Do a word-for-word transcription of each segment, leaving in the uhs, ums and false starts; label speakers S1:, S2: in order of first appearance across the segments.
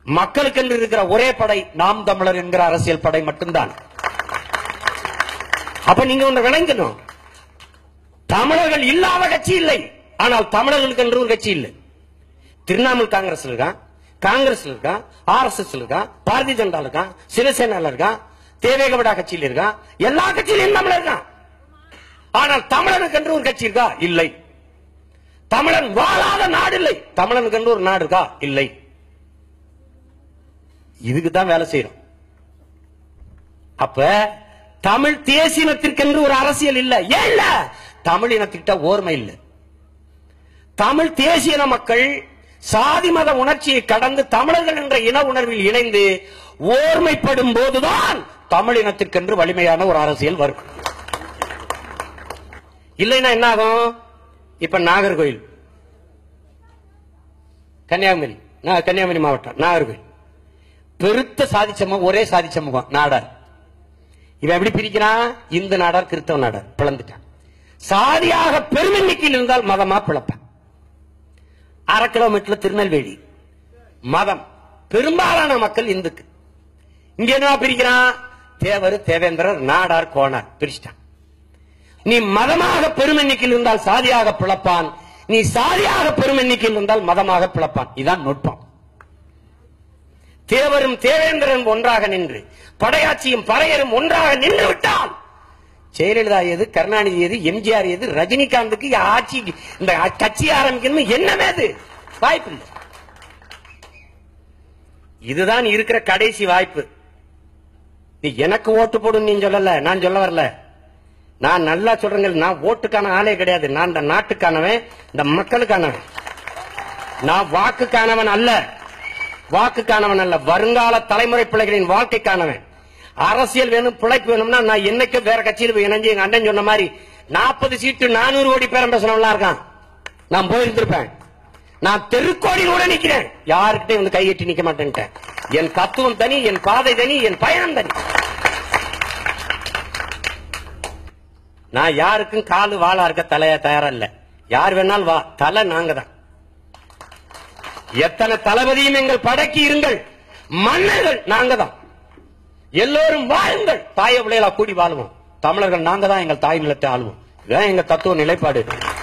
S1: மக்களுக்கு என்று இருக்கிற ஒரே படை நாம் தமிழர் என்கிற அரசியல் படை மட்டும்தான். அப்ப நீங்க ஒன்று விளங்கணும், தமிழர்கள் இல்லாத கட்சி இல்லை, ஆனால் தமிழர்களுக்கு என்று ஒரு கட்சி இல்லை. திரிணாமுல் காங்கிரஸ் இருக்கான், காங்கிரஸ் இருக்கான், ஆர் எஸ் எஸ் இருக்கான், பாரதிய ஜனதா இருக்கான், சிவசேனா இருக்கான், தேவேகவுடா கட்சியில் இருக்கான், எல்லா கட்சியிலும் தமிழர் இருக்கான். ஆனால் தமிழனுக்கு என்று ஒரு கட்சி இருக்கா? இல்லை. தமிழன் வாழாத நாடு இல்லை. தமிழனுக்கு என்று ஒரு நாடு இருக்கா? இல்லை. இதுக்கு தான் வேலை செய்யறோம். அப்ப தமிழ் தேசியத்திற்கென்று ஒரு அரசியல் இல்ல. ஏன் இல்ல? தமிழ் இனத்திட்ட ஓர்மை இல்ல. தமிழ் தேசிய மக்கள் சாதி மத உணர்ச்சியை கடந்து தமிழர்கள் என்ற இன உணர்வில் இணைந்து ஓர்மைப்படும் போதுதான் தமிழ் இனத்திற்கென்று வலிமையான ஒரு அரசியல் வரும். இல்லைன்னா என்ன ஆகும்? இப்ப நாகர்கோயில், கன்னியாகுமரி, கன்னியாகுமரி மாவட்டம் நாகர்கோயில் பெருத்த சாதி சமூகம், ஒரே சாதி சமூகம் நாடார். இவன் எப்படி பிரிக்கிறான்? இந்து நாடார், கிறிஸ்தவ நாடார் பிளந்துட்டான். சாதியாக பெருமெண்ணிக்கையில் இருந்தால் மதமா பிளப்பான். அரை கிலோமீட்டர் திருநெல்வேலி மதம், பெரும்பாலான மக்கள் இந்துக்கு. இங்க என்ன பிரிக்கிறான்? தேவர், தேவேந்திரர், நாடார், கோணார் பிரிச்சிட்டான். நீ மதமாக பெருமெண்ணிக்கையில் இருந்தால் சாதியாக பிளப்பான், நீ சாதியாக பெருமெண்ணிக்கையில் இருந்தால் மதமாக பிளப்பான். இதான் நுட்பம். தேவரும் தேவேந்திரன் ஒன்றாக நின்று, படையாட்சியும் பறையரும் ஒன்றாக நின்று விட்டால் ஜெயலலிதா எது, கருணாநிதி எது, எம்ஜிஆர் எது, ரஜினிகாந்துக்கு ஆட்சி இந்த கட்சி ஆரம்பிக்கணும் என்னமே அது வாய்ப்பு இல்லை. இதுதான் இருக்கிற கடைசி வாய்ப்பு. நீ எனக்கு ஓட்டு போடும் நீ சொல்லல, நான் சொல்ல வரல. நான் நல்லா சொல்றேன், நான் ஓட்டுக்கான ஆளே கிடையாது. நான் இந்த நாட்டுக்கானவன், இந்த மக்களுக்கானவன். நான் வாக்குக்கானவன் அல்ல, வாக்குக்கானவன் அல்ல, வருங்கால தலைமுறை பிள்ளைகளின் வாழ்க்கைக்கானவன். அரசியல் வேணும், பிழைப்பு வேணும்னா நான் என்னைக்கு வேற கட்சியில் போய் இணைஞ்சு எங்க அண்ணன் சொன்ன மாதிரி நாற்பது சீட்டு நானூறு கோடி பேரம் பேசணும்லாம் இருக்கான். நான் போயிருந்திருப்பேன். நான் தெருக்கோடி கூட நிக்கிறேன், யாருக்கிட்டையும் வந்து கையெட்டி நிக்க மாட்டேன்ட்டேன். என் தத்துவம் தனி, என் பாதை தனி, என் பயணம் தனி. நான் யாருக்கும் காலு வாழா இருக்க தலைய தயாரா இல்ல. யார் வேணாலும் வா, தலை நாங்க தான். எத்தனை தளபதியும் எங்கள் படைக்கு இருங்கள், மன்னர்கள் நாங்க தான். எல்லோரும் வாழுங்கள், தாய பிள்ளைகளா கூடி வாழுவோம். தமிழர்கள் நாங்க தான் எங்கள் தாய் நிலத்தை ஆளுவோம். இதுதான் எங்க தத்துவ நிலைப்பாடு.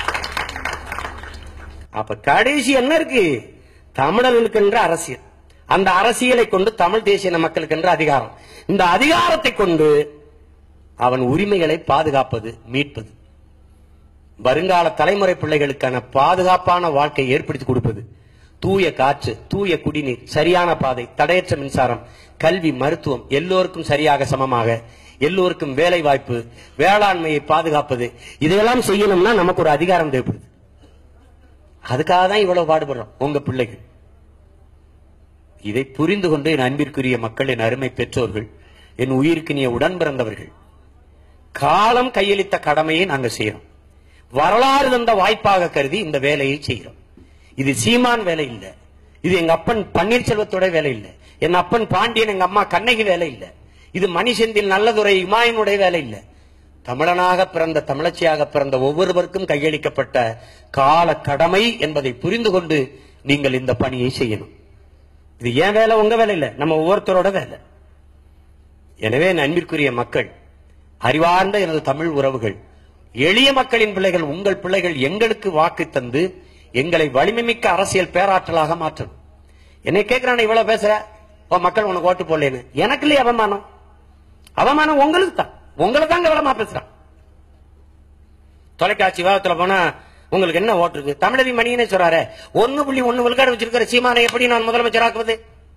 S1: அப்ப கடைசி என்ன இருக்கு? தமிழர்களுக்கு என்ற அரசியல். அந்த அரசியலை கொண்டு தமிழ் தேசிய மக்களுக்கு என்ற அதிகாரம். இந்த அதிகாரத்தை கொண்டு அவன் உரிமைகளை பாதுகாப்பது, மீட்பது, வருங்கால தலைமுறை பிள்ளைகளுக்கான பாதுகாப்பான வாழ்க்கையை ஏற்படுத்தி கொடுப்பது, தூய காற்று, தூய குடிநீர், சரியான பாதை, தடையற்ற மின்சாரம், கல்வி, மருத்துவம், எல்லோருக்கும் சரியாக சமமாக, எல்லோருக்கும் வேலை வாய்ப்பு, வேளாண்மையை பாதுகாப்பது, இதையெல்லாம் செய்யணும்னா நமக்கு ஒரு அதிகாரம் தேவைப்படுது. அதுக்காக தான் இவ்வளவு பாடுபடுறோம். உங்க பிள்ளைகள் இதை புரிந்து கொண்டு, என் அன்பிற்குரிய மக்கள், என் அருமை பெற்றோர்கள், என் உயிருக்கு நீ உடன் பிறந்தவர்கள், காலம் கையளித்த கடமையை நாங்கள் செய்யறோம். வரலாறு தந்த வாய்ப்பாக கருதி இந்த வேலையை செய்கிறோம். இது சீமான் வேலை இல்ல, இது எங்க அப்பன் பன்னீர்செல்வத்தோட வேலை இல்ல, என் அப்பன் பாண்டியன், எங்க அம்மா கண்ணகி வேலை இல்ல, இது மணிசெந்தில் நல்லதுரை இமாயனுடைய வேலை இல்ல. தமிழனாக பிறந்த, தமிழச்சியாக பிறந்த ஒவ்வொருவருக்கும் கையளிக்கப்பட்ட கால கடமை என்பதை புரிந்து கொண்டு நீங்கள் இந்த பணியை செய்யணும். இது ஏன் வேலை, உங்க வேலை இல்ல, நம்ம ஒவ்வொருத்தரோட வேலை. எனவே அன்பிற்குரிய மக்கள், அறிவார்ந்த எனது தமிழ் உறவுகள், எளிய மக்களின் பிள்ளைகள், உங்கள் பிள்ளைகள் எங்களுக்கு வாக்கு தந்து எங்களை வலிமைமிக்க அரசியல் பேராற்றலாக மாற்றணும். என்னை கேட்கிறான், இவ்வளவு பேசுற, மக்கள் உனக்கு ஓட்டு போடலன்னு. எனக்கு இல்லையே அவமானம். அவமானம் உங்களுக்கு தான், உங்களை தான் கவனமா பேசுறான். தொலைக்காட்சி விவாதத்துல போனா உங்களுக்கு என்ன ஓட்டு இருக்கு? தமிழவி மணியனே சொல்றாரு, ஒன்னு புள்ளி ஒன்னு விழுக்காடு வச்சிருக்கிற சீமானை எப்படி நான் முதலமைச்சர் ஆக்குவது?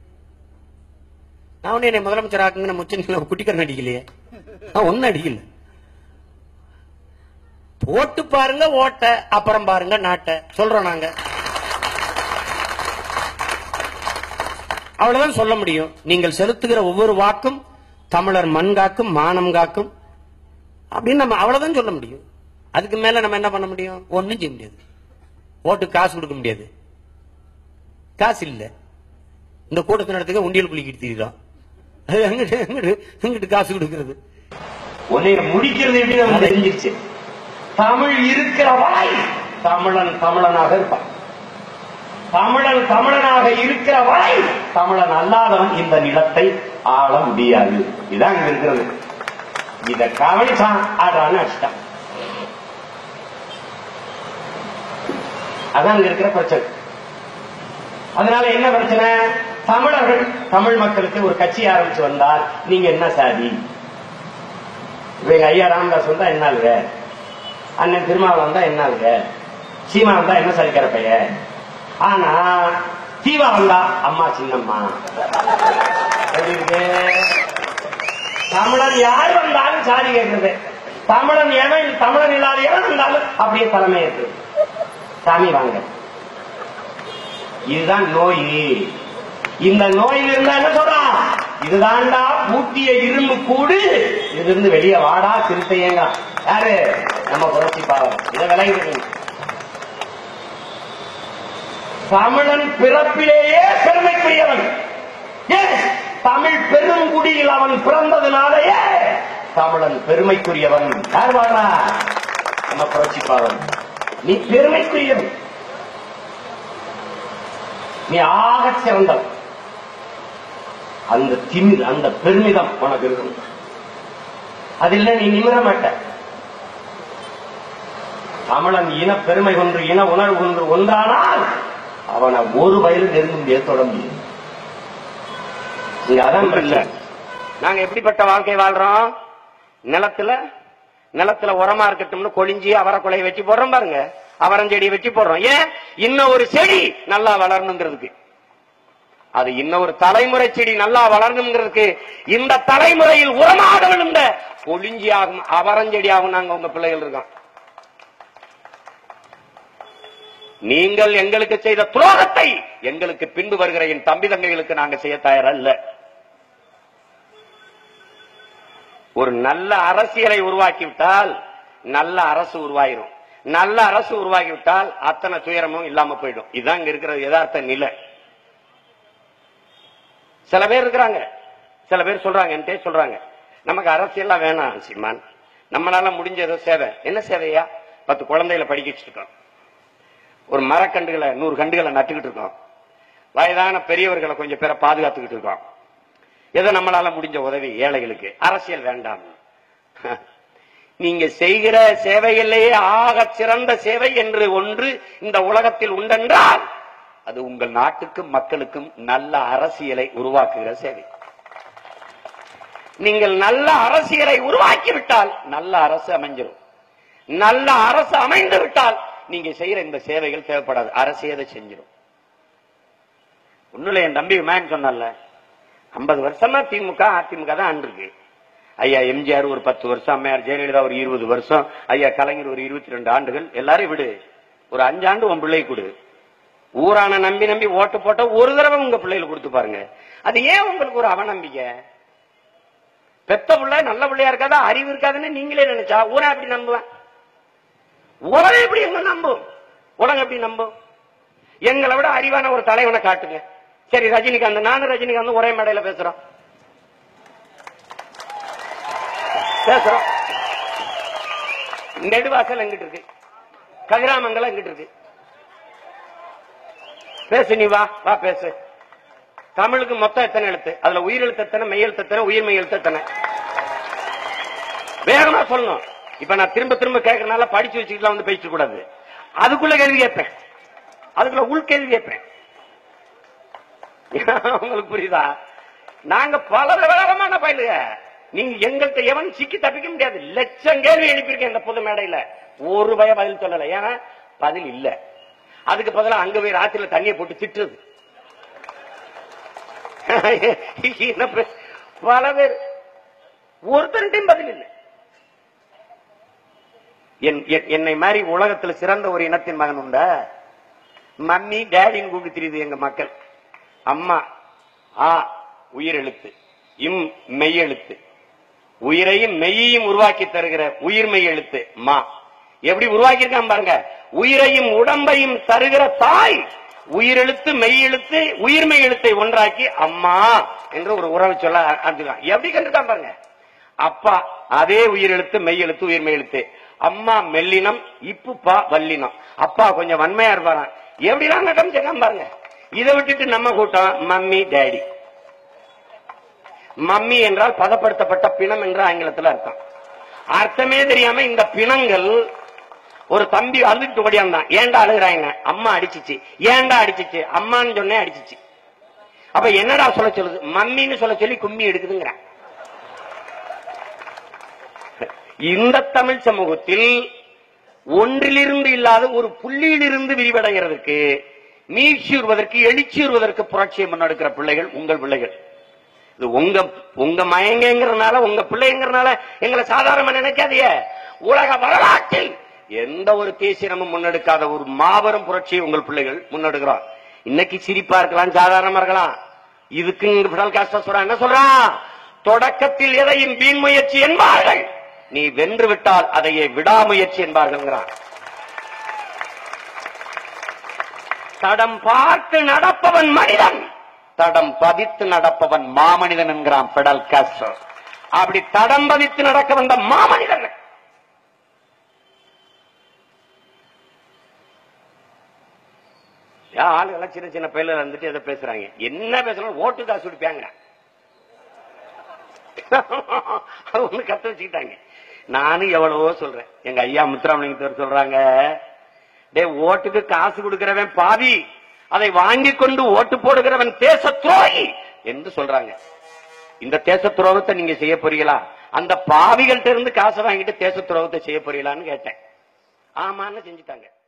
S1: நான் ஒண்ணு என்னை முதலமைச்சர் ஆக்குங்க முச்ச குட்டிக்கரன் அடிக்கலையே, ஒன்னு அடிக்கல. ஓட்டு பாருங்க ஓட்ட, அப்புறம் பாருங்க நாட்டை சொல்றோம் நாங்க. அவ்வளவுதான் சொல்ல முடியும். நீங்கள் செலுத்துகிற ஒவ்வொரு வாக்கும் தமிழர் மண் காக்கும், மானம் காக்கும் அப்படின்னு நம்ம அவ்வளவுதான் சொல்ல முடியும். அதுக்கு மேல நம்ம என்ன பண்ண முடியும்? ஒன்னும் செய்ய முடியாது. ஓட்டு காசு கொடுக்க முடியாது, காசு இல்ல. இந்த கூட்டத்தை நடத்துக்க உண்டியல் குளிக்கிட்டு தீர்றோம், எங்கிட்டு காசு கொடுக்கிறது? ஒன்னே முடிக்கிறது எப்படி தெரிஞ்சிருச்சு. தமிழ் இருக்கிற வாய் தமிழன் தமிழனாக இருப்பான். தமிழன் தமிழனாக இருக்கிற வரை தமிழன் அல்லாதவன் இந்த நிலத்தை ஆள முடியாது. இதான் இங்க இருக்கிறது. இத கவனிச்சான் ஆடுறான்னு அடிச்சிட்டான். அதான் இங்க இருக்கிற பிரச்சனை. அதனால என்ன பிரச்சனை? தமிழர்கள் தமிழ் மக்களுக்கு ஒரு கட்சி ஆரம்பிச்சு வந்தால் நீங்க என்ன சாதி? இவங்க ஐயா ராமதாஸ் வந்தா என்ன ஆளுங்க, அண்ணன் திருமாவளவன் வந்தா என்ன ஆளுங்க, சீமா வந்தா என்ன சரிக்கிற பையன், ஆனா தீவா வந்தா அம்மா சின்னம்மா. தமிழன் யார் வந்தாலும் சாதி கேட்கிறது. தமிழன் எவன் தமிழன் இல்லாத எவன் வந்தாலும் அப்படியே தலைமை இருக்கு. சாமி வாங்க. இதுதான் நோய். இந்த நோயில் இருந்தா என்ன சொல்றான்? இதுதான்டா பூட்டிய இரும்பு கூடு, இதிலிருந்து வெளியே வாடா சிறுத்தையங்க. யாரு? நம்ம புரட்சி பாவம். இதை விலகிருக்கு. தமிழன் பிறப்பிலேயே பெருமைக்குரியவன். தமிழ் பெருங்குடியில் அவன் பிறந்ததுனாலேயே தமிழன் பெருமைக்குரியவன். யார் வாடா? நம்ம புரட்சி பாவம். நீ பெருமைக்குரியவன், நீ ஆக சிறந்தவன். அந்த திமிர், அந்த பெருமிதம் உனக்கு இருக்கும். அதில் நீ நிமிர மாட்ட. தமிழன் இன பெருமை கொன்று இன உணர்வு கொன்று ஒன்றானால் அவனை ஒரு வயலில் நெருங்க முடியாது, தொட முடியும். அதான் பிரச்சனை. நாங்க எப்படிப்பட்ட வாழ்க்கை வாழ்றோம்? நிலத்துல நிலத்துல உரமா இருக்கட்டும்னு கொழிஞ்சி அவரை கொலையை வச்சு போடுறோம் பாருங்க. அவரஞ்செடியை வச்சு போடுறோம். ஏன்? இன்னும் ஒரு செடி நல்லா வளரணுங்கிறதுக்கு. அது இன்னொரு தலைமுறை செடி நல்லா வளரணுங்கிறதுக்கு. இந்த தலைமுறையில் உரமாக விழுந்த கொழிஞ்சியாகும் அவரஞ்செடியாகும் நாங்க உங்க பிள்ளைகள் இருக்கோம். நீங்கள் எங்களுக்கு செய்த துரோகத்தை எங்களுக்கு பின்பு வருகிற என் தம்பி தங்கைகளுக்கு நாங்க செய்ய தயாரல்ல. ஒரு நல்ல அரசியலை உருவாக்கிவிட்டால் நல்ல அரசு உருவாயிரும். நல்ல அரசு உருவாக்கிவிட்டால் அத்தனை துயரமும் இல்லாம போயிடும். இதுதான் இங்க இருக்கிற யதார்த்த நிலை. சில பேர் இருக்கிறாங்க, சில பேர் சொல்றாங்க, என்கிட்ட சொல்றாங்க, நமக்கு அரசியல்லாம் வேணாம் சீமான், நம்மளால முடிஞ்ச ஏதோ சேவை. என்ன சேவையா? பத்து குழந்தைகளை படிக்க வச்சிருக்கோம், ஒரு மரக்கண்டுகளை நூறு கண்டுகளை நட்டுக்கிட்டு இருக்கோம், வயதான பெரியவர்களை கொஞ்சம் பேரை பாதுகாத்துக்கிட்டு இருக்கோம். ஏதோ நம்மளால முடிஞ்ச உதவி ஏழைகளுக்கு. அரசியல் வேண்டாம். நீங்க செய்கிற சேவையிலேயே ஆக சிறந்த சேவை என்று ஒன்று இந்த உலகத்தில் உண்டென்றால் அது உங்கள் நாட்டுக்கும் மக்களுக்கும் நல்ல அரசியலை உருவாக்குகிற சேவை. நீங்கள் நல்ல அரசியலை உருவாக்கிவிட்டால் நல்ல அரசு அமைஞ்சிடும். நல்ல அரசு அமைந்து விட்டால் நீங்க செய்யற இந்த சேவைகள் தேவைப்படாது, அரசே அதை செஞ்சிடும். ஒண்ணுல என் தம்பி மேன் சொன்னால, ஐம்பது வருஷமா திமுக அதிமுக தான் ஆண்டிருக்கு. ஐயா எம்ஜிஆர் ஒரு பத்து வருஷம், அம்மையார் ஜெயலலிதா ஒரு இருபது வருஷம், ஐயா கலைஞர் ஒரு இருபத்தி ரெண்டு ஆண்டுகள். எல்லாரும் விடு, ஒரு அஞ்சு ஆண்டு உன் பிள்ளை கொடு. ஊரான நம்பி நம்பி ஓட்டு போட்ட ஒரு தடவை உங்க பிள்ளைகள் கொடுத்து பாருங்க. அது ஏன் உங்களுக்கு ஒரு அவநம்பிக்கை? பெத்த பிள்ளை நல்ல பிள்ளையா இருக்காதா, அறிவு இருக்காதுன்னு நீங்களே நினைச்சா ஊரா எப்படி நம்புவேன்? உலகம் எப்படி எங்க நம்பும்? உலகம் எப்படி நம்பும்? எங்களை விட அறிவான ஒரு தலைவனை காட்டுங்க. சரி, ரஜினிகாந்த், நானும் ரஜினிகாந்த் ஒரே மேடையில பேசுறோம் பேசுறோம் நெடுவாசல் எங்கிட்டு இருக்கு, கதிராமங்கலம் எங்கிட்டு இருக்கு. பேசு, நீ வா வா பேசு. தமிழுக்கு மொத்தம் எத்தனை எழுத்து? அதுல உயிர் எழுத்து எத்தனை, மெய் எழுத்து எத்தனை, உயிர் மெய் எழுத்து எத்தனை? வேகமா சொல்லணும். இப்ப நான் திரும்ப திரும்ப கேட்கறதுனால படிச்சு வச்சுக்கலாம் வந்து பேச கூடாது. அதுக்குள்ள கேள்வி கேட்பேன், அதுக்குள்ள உள்கேள்வி கேட்பேன். உங்களுக்கு புரியுதா? நாங்க பல விவரமான பயிலுங்க. நீங்க எங்கள்கிட்ட எவன் சிக்கி தப்பிக்க முடியாது. லட்சம் கேள்வி எழுப்பியிருக்கேன் இந்த பொது மேடையில, ஒரு பய பதில் சொல்லல. ஏன்னா பதில் இல்ல. அதுக்கு பதிலாக அங்க போய் ராத்திரில தண்ணியை போட்டு திட்டுறது. பல பேர் ஒருத்தருட்டையும் பதில் இல்லை. என்னை மாதிரி உலகத்துல சிறந்த ஒரு இனத்தின் மகன் உண்டா? மம்மி டேடின்னு கூப்பிட்டு தெரியுது எங்க மக்கள். அம்மா ஆ உயிர் எழுத்து, இம் மெய் எழுத்து, உயிரையும் மெய்யையும் உருவாக்கி தருகிற உயிர் மெய் எழுத்து மா. எப்படி உருவாக்கி இருக்கான் பாருங்க. உயிரையும் உடம்பையும் தருகிற தாய் உயிரெழுத்து மெய் எழுத்து உயிர்மை எழுத்தை ஒன்றாக்கி அம்மா என்று ஒரு உறவு சொல்ல ஆரம்பிச்சிருக்கான். எப்படி கண்டுட்டான் பாருங்க. அப்பா அதே உயிரெழுத்து மெய் எழுத்து உயிர்மை எழுத்து. அம்மா மெல்லினம், இப்பு பா வல்லினம். அப்பா கொஞ்சம் வன்மையா இருப்பாரான், எப்படிலாம் நட்டம் செய்யலாம் பாருங்க. இதை விட்டுட்டு நம்ம கூட்டம் மம்மி டேடி. மம்மி என்றால் பதப்படுத்தப்பட்ட பிணம் என்று ஆங்கிலத்தில் அர்த்தம். அர்த்தமே தெரியாம இந்த பிணங்கள் ஒரு தம்பி அழுதுட்டு ஓடியாந்தான். ஏண்டா அழுகுறாங்க? அம்மா அடிச்சிச்சு. ஏண்டா அடிச்சிச்சு? அம்மான்னு சொன்னே அடிச்சிச்சு. அப்ப என்னடா சொல்ல சொல்லுது? மம்மின்னு சொல்ல சொல்லி கும்மி எடுக்குதுங்கிற. இந்த தமிழ் சமூகத்தில் ஒன்றிலிருந்து இல்லாத ஒரு புள்ளியிலிருந்து விரிவடைகிறதுக்கு, மீட்சியுறுவதற்கு, எழுச்சியுறுவதற்கு புரட்சியை முன்னெடுக்கிற பிள்ளைகள் உங்கள் பிள்ளைகள். இது உங்க உங்க மயங்கிறனால, உங்க பிள்ளைங்கிறனால எங்களை சாதாரணமா நினைக்காதீங்க. உலக வரலாற்றில் எந்த ஒரு தேசியமும் முன்னெடுக்காத ஒரு மாபெரும் புரட்சியை உங்கள் பிள்ளைகள் முன்னெடுக்கிறோம். இன்னைக்கு சிரிப்பா இருக்கலாம், சாதாரணமா இருக்கலாம். இதுக்கு பிடல் காஸ்ட்ரோ சொல்றான், என்ன சொல்றான்? தொடக்கத்தில் எதையும் வீண் முயற்சி என்பார்கள், நீ வென்று விட்டால் அதையே விடாமுயற்சி என்பார்கள். தடம் பார்த்து நடப்பவன் மனிதன், தடம் பதித்து நடப்பவன் மாமனிதன் என்கிறான் பிடல் காஸ்ட்ரோ. அப்படி தடம் பதித்து நடக்க வந்த மாமனிதன் ஆளுகளை சின்ன சின்ன பயில வந்துட்டு எதை பேசுறாங்க, என்ன பேசுறாங்க, ஓட்டு காசு கொடுப்பாங்க. அது ஒண்ணு கத்த வச்சுக்கிட்டாங்க. நானும் எவ்வளவோ சொல்றேன். எங்க ஐயா முத்துராமலிங்கத்தவர் சொல்றாங்க, டே ஓட்டுக்கு காசு கொடுக்கிறவன் பாவி, அதை வாங்கி கொண்டு ஓட்டு போடுகிறவன் தேச துரோகி என்று சொல்றாங்க. இந்த தேச துரோகத்தை நீங்க செய்ய போறீங்களா? அந்த பாவிகள்ட்ட இருந்து காசை வாங்கிட்டு தேச துரோகத்தை செய்ய போறீங்களான்னு கேட்டேன். ஆமான்னு செஞ்சுட்டாங்க.